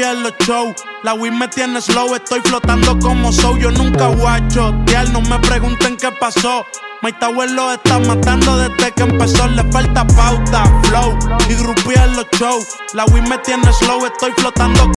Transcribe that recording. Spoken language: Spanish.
grupía en los shows. La weed me tiene slow, estoy flotando como Soul. Yo nunca guacho, tial, no me pregunten qué pasó. My Tower lo está matando desde que empezó. Le falta pauta, flow y grupía en los shows. La weed me tiene slow, estoy flotando